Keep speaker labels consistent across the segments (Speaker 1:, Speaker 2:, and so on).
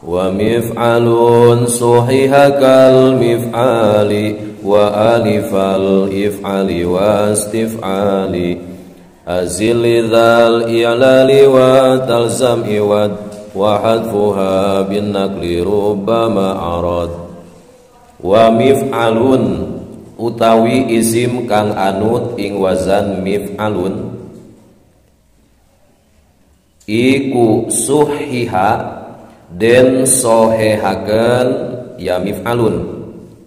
Speaker 1: wa mif'alun suhiha kal mif'ali wa alifal if'ali wa istif'ali azil lidzal i'lali wa talzam iwad wa hadfuha bin naqli rubbama arad. Wa mif'alun utawi isim kang anut ing wazan mif'alun iku suhiha den sohehaken ya mif'alun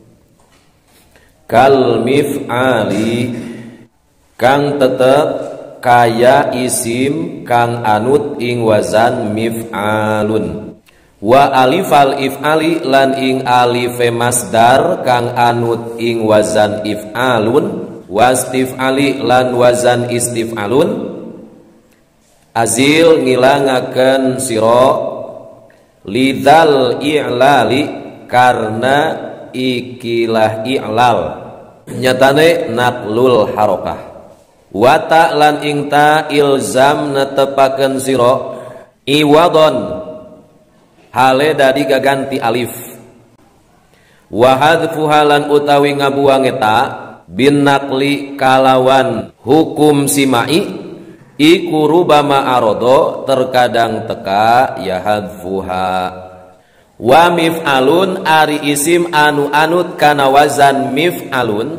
Speaker 1: kal mif'ali kang tetep kaya isim kang anut ing wazan mif'alun wa alifal if'ali lan ing alife masdar kang anut ing wazan if'alun wastif'ali lan wazan istif'alun azil ngilangaken sira lidzal i'lali karena ikilah i'lal nyatane naqlul harokah wa ta lan ing ta ilzam netepaken sira iwadon hale dadi gaganti alif wa hadfu halan utawi ngabuang eta bin naqli kalawan hukum simai iku rubama arodo terkadang teka ya hadfuha wa mif'alun ari isim anu anut kana wazan mif'alun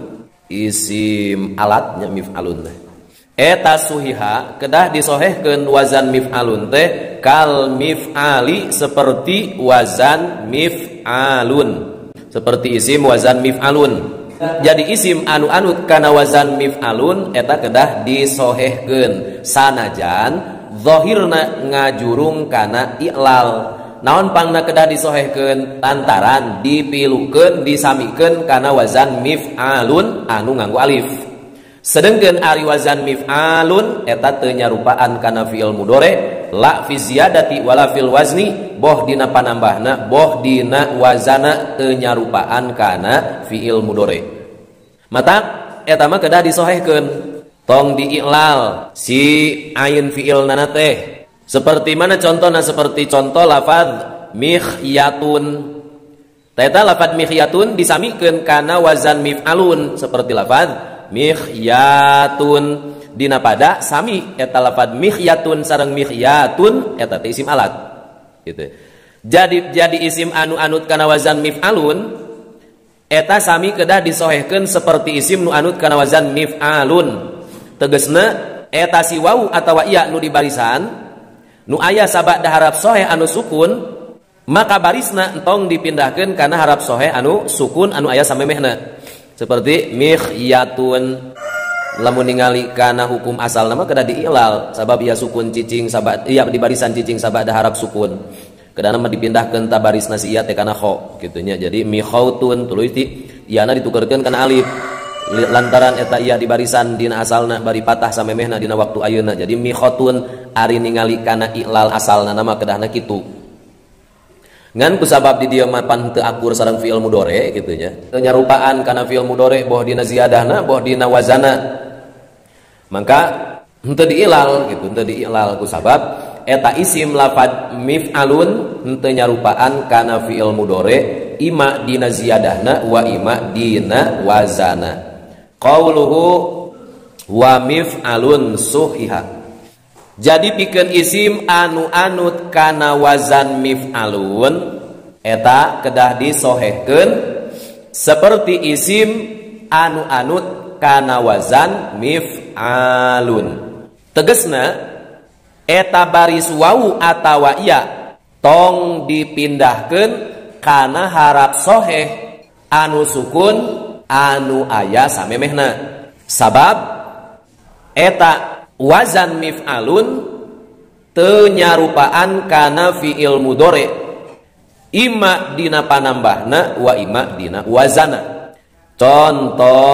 Speaker 1: isim alatnya mif'alun eta suhiha kedah disohehkeun wazan mif'alun teh kal mif'ali seperti wazan mif'alun seperti isim wazan mif'alun. Jadi isim anu anut kana wazan mif'alun eta kedah disohehkeun sanajan zahirna ngajurung kana i'lal. Naon pangna kedah disohehkeun lantaran dipilukeun disamikeun kana wazan mif'alun anu nganggo alif. Sedengkeun ari wazan mif'alun eta teu nyarupaan kana fi'il mudhari la fi ziyadati wala fil wazni boh dina panambahna boh dina wazana teu nyarupaan kana fi'il mudhari. Mata eta mah kedah disohehkeun tong diiklal si ain fi'ilna teh. Seperti mana contohna? Seperti contoh lafaz mikhyatun. Eta lafaz mikhyatun disamikeun kana wazan mif'alun seperti lafaz mikhyatun dina pada sami eta lafaz mikhyatun sareng mikhyatun eta teh isim alat gitu. Jadi isim anu anut kana wazan mif'alun eta sami kedah disohehkeun seperti isim nu anut kana wazan mif'alun. Tegasna eta si wawu atawa iya nu di barisan nu aya sabada harap soheh anu sukun maka barisna entong dipindahkeun kana harap soheh anu sukun anu aya samemehna. Seperti mikhyatun lamun ningali kana hukum asal nama kedah diilal sabab ia sukun cicing sabab iya di barisan cicing sabada harap sukun kedah nama dipindahkeun ta barisna si iya teh kana kha kitu nya. Jadi mikhautun tuluy ti iana ditukerkeun kana alif lantaran eta iya di barisan dina asalna bari patah samemehna dina waktu ayeuna. Jadi mikhatun ari ningali kana ilal asalna nama kedahna kitu. Ngan kusabab di dieu mapan teu akur sareng fi'il mudhari kitu nya. Teu nyarupaan kana fi'il mudhari boh dina ziyadahna boh dina wazana. Maka henteu diilal gitu, henteu diilal kusabab eta isim lafaz mif'alun henteu nyarupaan kana fi'il mudhari ima dina ziyadahna wa ima dina wazana. Qauluhu wa mif'alun suhiha. Jadi pikeun isim anu anut kana wazan mif'alun eta kedah disohehkeun seperti isim anu anut kana wazan mif'alun. Tegasna eta baris wawu atawa iya tong dipindahkeun kana harap soheh anu sukun anu aya samemehna. Sabab eta wazan mif'alun teu nyarupaan kana fi'il mudhari ima dina panambahna wa ima dina wazana. Contoh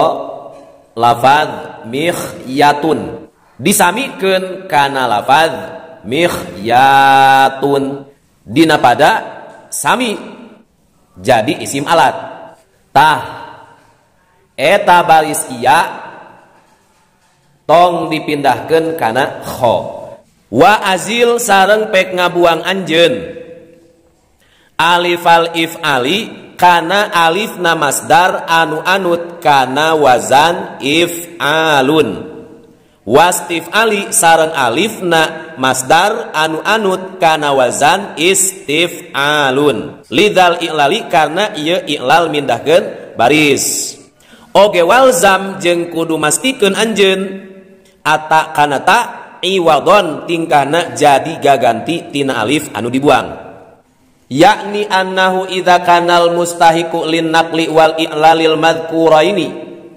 Speaker 1: lafaz mikhyatun disamikeun kana lafaz mikhyatun dina pada sami jadi isim alat. Tah eta baris iya tong dipindahkeun kana kha. Wa azil sareng pek ngabuang anjeun Alif al if'ali kana alifna masdar anu anut kana wazan if'alun. Wastif'ali sareng alifna masdar anu anut kana wazan istif'alun. Lidzal i'lali karena ieu i'lal mindahkeun baris. Oge walzam jeung kudu mastikeun anjeun ata kana ta iwadon tingkahna jadi gaganti tina alif anu dibuang. Yakni annahu idza kanal mustahiqu lin naqli wal i'lalil madhkuraini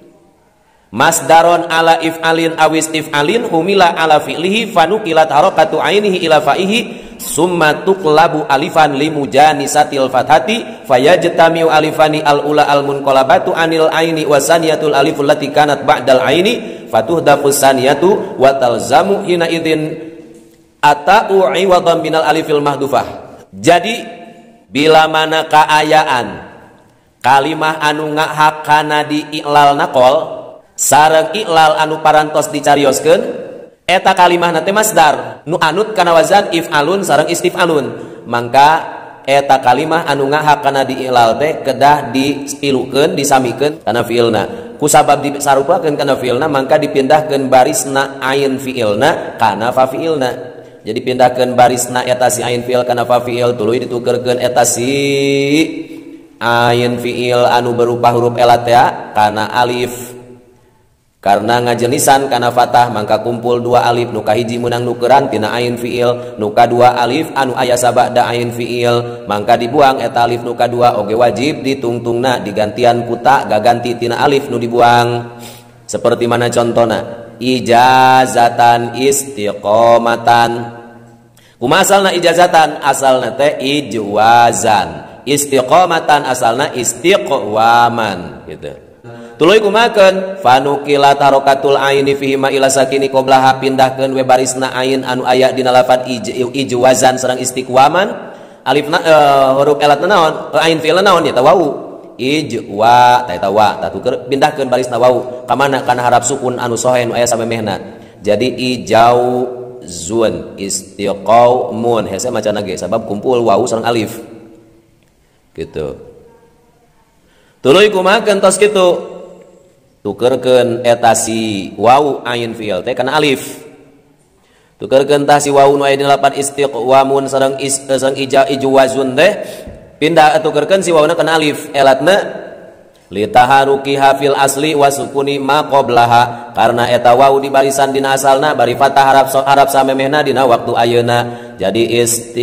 Speaker 1: masdaron ala if'alin awis if'alin humila ala fi'lihi fanuqilat harakatu ainihi ila fa'ihi summa tuqlabu alifan limujanisatil fathati fayajtamiu alifani al-ula al-munqalabatu anil aini wasaniyatul aliful lati kanat ba'dal aini fatuhdafu saniyatu wa talzamu hina idzin ata'u iwadan minal alifil mahdufah. Jadi bila mana kaayaan kalimah anu ngahakana di i'lal naqol sareng i'lal anu parantos dicarioskeun eta kalimah nate masdar nu anut kana wazan if'alun sareng istif'alun, mangka eta kalimah anu ngahakana di i'lal teh kedah dipilukeun disamikeun kana fi'ilna. Kusabab disarupakeun kana fi'ilna mangka dipindahkeun barisna ain fi'ilna kana fa fi'ilna. Jadi pindahkeun barisna eta si ain fi'il kana fa fi'il tuluy ditukerkeun eta si ain fi'il anu berupa huruf elat teh kana alif. Karena ngajenisan kana fatah mangka kumpul dua alif nu kahiji meunang nukeran tina ain fi'il, nu kadua alif anu aya sabada ain fi'il mangka dibuang eta alif nu kadua oge wajib ditungtungna digantian kuta gaganti tina alif nu dibuang. Seperti mana contohna? Ijazatan istiqomatan. Kumaha asalna ijazatan? Asalna teh ijwazan. Istiqomatan asalna istiqwaman gitu. Tuluy kumakeun fanuqilat harakatul aini fihi ma ila sakini qablaha pindahkeun we barisna ain anu aya dina lafaz ijwazan sareng istiqwaman alifna huruf elatna naon ain fi'il naon nya wau ijwa ta eta wa ta tuker pindahkeun barisna wau ka mana kana harap sukun anu sohe anu aya samemehna jadi ijauzun istiqaumun hese macana ge sabab kumpul wau sareng alif gitu. Tuluy kumakeun tos kitu tukerkeun eta si waw ain fi'il teh kana alif. Tukerkeun tah si waw nu aya dina lafaz istiqwamun sareng ijwazun teh pindah tukerkeun si wawna kana alif elatna litaharuki hafil asli wa sukuni ma qablaha karena eta waw di barisan dina asalna bari fatah harap samemehna dina waktu ayeuna jadi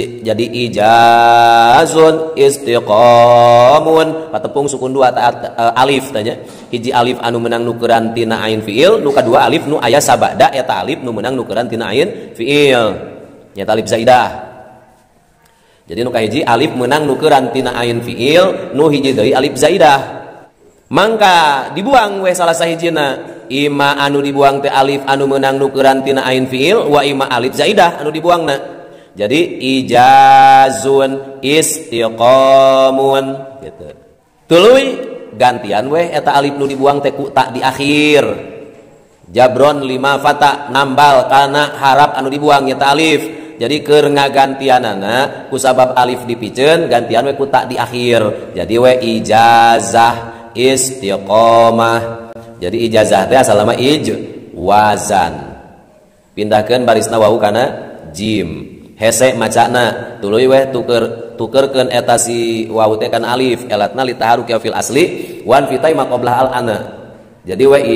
Speaker 1: ijazun istiqamun patepung sukun dua taat alif tanya hiji alif anu menang nukeran tina ain fiil nu kadua alif nu aya sabada eta alif nu menang nukeran tina ain fiil nyata alif zaidah. Jadi nu kahiji alif menang nukeran tina ain fiil nu hiji deui alif zaidah. Mangka dibuang we salah sahijina ima anu dibuang teh alif anu menang nukeran tina ain fiil wa ima alif zaidah anu dibuangna jadi ijazun istiqamun gitu. Tuluy gantian we eta alif nu dibuang teh ku tak di akhir jabron 5 fata nambal kana harap anu dibuang nya alif jadi keur ngagantianana ku sabab alif dipikeun gantian we ku tak di akhir jadi we ijazah istiqomah. Jadi ijazah teh asal nama ijwazan pindahkeun barisna wawu kana jim hese macana tuluy we tukerkeun eta si wawu teh kana alif elatna litaharuki fil asli wan fitai maqablah al ana jadi we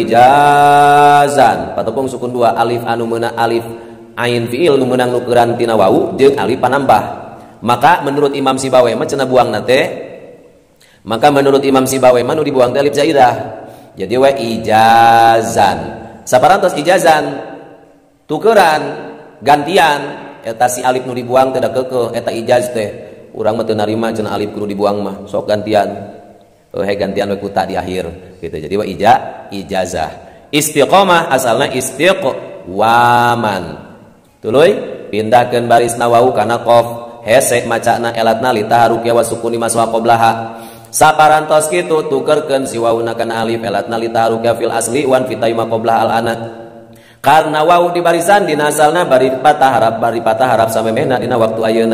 Speaker 1: ijazan patepung sukun dua alif anu meunang alif ain fiil nu meunang nukeran tina wawu jeung alif panambah maka menurut Imam Sibawe mah cenah buangna teh maka menurut Imam Sibawe manu dibuang alif zaidah jadi we ijazan saparantos ijazan tukeran gantian eta si alif nu dibuang teh da keukeuh eta ijaz teh urang mah teu narima cenah alif kudu dibuang mah sok gantian gantian we kuta di akhir gitu jadi we ijazah. Istiqomah asalna istiqwaman tuluy pindahkeun barisna wawu kana qaf hese macana elatna litaharuki wa sukuni maswa qablaha saparantos kitu tukerkeun si wawuna kana alif elatna litaharuka fil asli wan fitai ma qabla al ana karena wawu di barisan dina asalna bari patah harap samemehna dina waktu ayeuna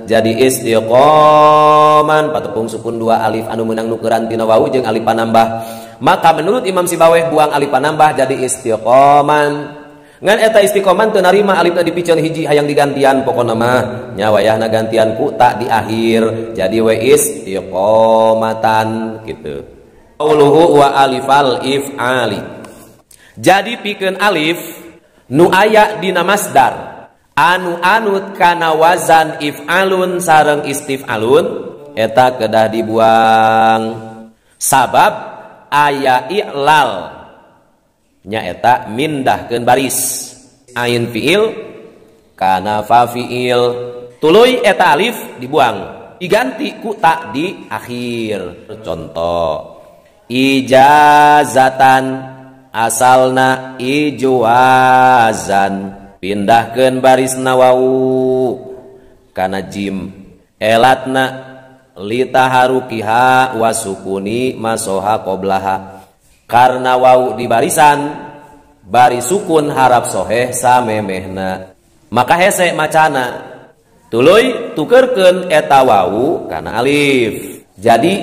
Speaker 1: jadi istiqoman patepung sukun dua alif anu menang nukeran tina wawu jeung alif panambah. Maka menurut Imam Sibaweh buang alif panambah jadi istiqoman. Ngan eta istiqoman teu narima alifna dipikeun hiji hayang digantian pokona mah nya wayahna gantian ku tak di akhir jadi we istiqomatan kitu. Qauluhu wa alifal if'ali. Jadi pikeun alif nu aya dina masdar anu anut kana wazan if'alun sareng istif'alun eta kedah dibuang sabab aya i'lal nya eta mindahkeun baris ain fiil kana fa fiil tuluy eta alif dibuang diganti ku ta di akhir. Contoh ijazatan asalna ijwazan pindahkeun barisna wawu kana jim elatna litaharukiha wasukuni masoha qoblaha karena wawu di barisan baris sukun harap soheh samemehna maka hese macana tuluy tukerkeun eta wawu kana alif jadi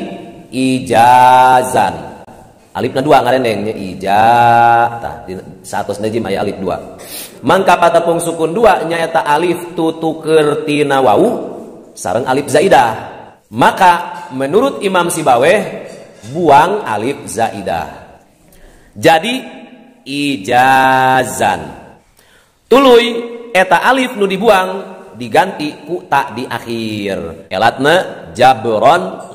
Speaker 1: ijazan alifna dua ngarendeng nya ija tah di saatosna jim aya alif dua mangka patepung sukun dua nya eta alif tutuker tina wawu sareng alif zaidah. Maka menurut Imam Sibaweh buang alif zaidah jadi ijazan tuluy eta alif nu dibuang diganti ku tak di akhir elatna jabron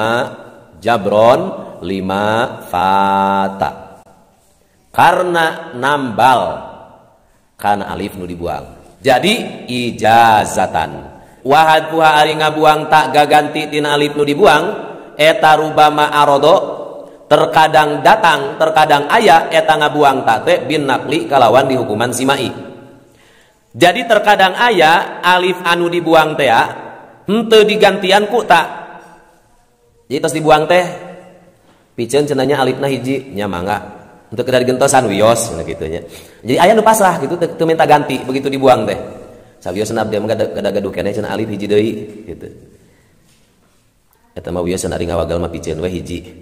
Speaker 1: lima fata karena nambal karena alif nu dibuang jadi ijazatan. Wahad puha ari ngabuang tak gaganti tina alif nu dibuang eta rubama arodo terkadang datang terkadang aya eta ngabuang tak teh bin nakli kalawan di hukuman simai. Jadi terkadang aya alif anu dibuang teh henteu digantian ku tak jadi tos dibuang teh piceun cenanya alifna hiji nya mangga untuk kedah digentosan wios kitu nya jadi aya nu pasrah gitu teu minta ganti begitu dibuang teh sabiosna abdi mah gaduh keneh cenah alif hiji deui gitu. Eta mah wiosna ari ngawagal mah piceun we hiji.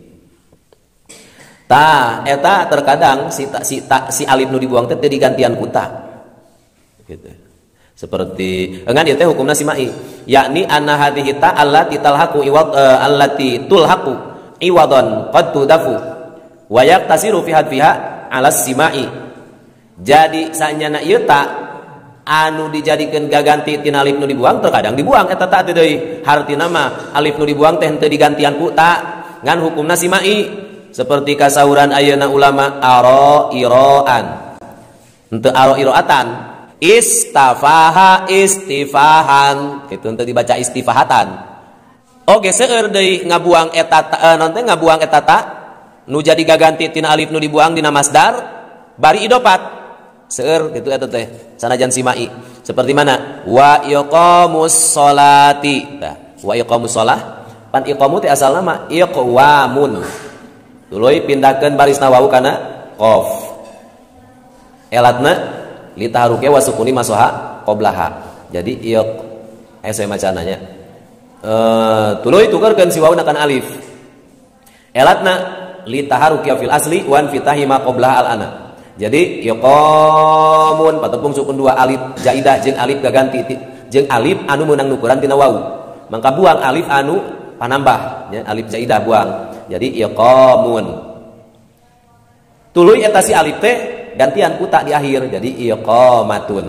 Speaker 1: Tah eta terkadang si alif nu dibuang teh digantian ku ta. Gitu. Seperti ngan ieu teh hukumna simai, yakni anna hadhihi ta allati talhaqu iwad allati tulhaqu iwadon qad tudafu wa yaqtasiru fi hadfiha ala simai. Jadi sanyana ieu ta anu dijadikeun gaganti tina alif nu dibuang terkadang dibuang eta ta teh deui hartina mah alif nu dibuang teh henteu digantian ku ta ngan hukumna simai seperti kasauran ayeuna ulama aro-iroan henteu aro-iroatan istafaha istifahan kitu henteu dibaca istifahatan oge seueur deui ngabuang eta non teh ngabuang eta ta nu jadi gaganti tina alif nu dibuang dina masdar bari idopat seueur gitu eta teh sanajan simai seperti mana wa iqamus sholati tah wa iqamus shalah pan iqamu teh asalna mah iqwamun tuluy pindahkeun barisna wawu kana qaf elatna litaharuke wa sukuni masoha qoblaha jadi iq saya macana nya tuluy tukerkeun si wawu kana alif elatna litaharuke fil asli wan fitahi ma qoblaha al ana. Jadi iqamun patepung sukun dua alif zaidah jeung alif gaganti jeung alif anu meunang nukuran tina wawu. Mangka buang alif anu panambah nya alif zaidah buang. Jadi iqamun. Tuluy eta si alif teh gantian ku ta di akhir jadi iqamatun.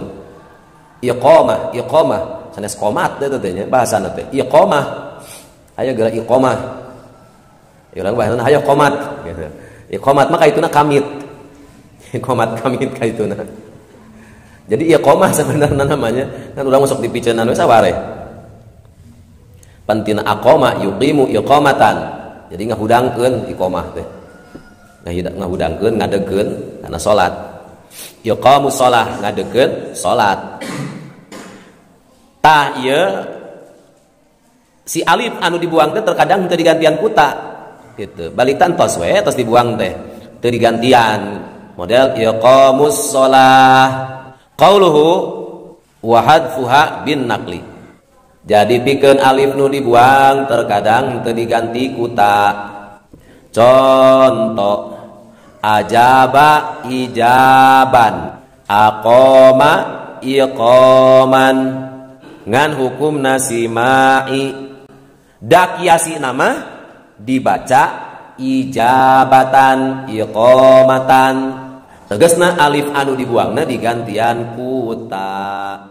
Speaker 1: Iqamah sanes qomat teh nya bahasana teh. Iqamah. Aya geura iqamah. Urang bahasana hayo qomat gitu. Iqamat mah kaituna kamit. Iqamat kamit kaituna. Jadi iqamah sebenarnya namanya kan urang masuk dipiceunan we sabare. Pantina aqama yuqimu iqamatan. Jadi ngahudangkeun iqamah teh. Ngahudangkeun ngadegkeun kana salat. Iqamus shalah ngadegkeun salat. Tah ieu si alif anu dibuang teh terkadang teu digantian ku ta gitu. Balikan tos we tos dibuang teh teu digantian. Model iqamus shalah qauluhu wa hadfuha bin naqli Jadi pikeun alif nu dibuang terkadang teu diganti ku ta. Contoh ajaba ijaban, aqoma iqaman, ngan hukum nasimai dakiasi nama dibaca ijabatan iqamatan, tegasna alif anu dibuangna digantian ku ta.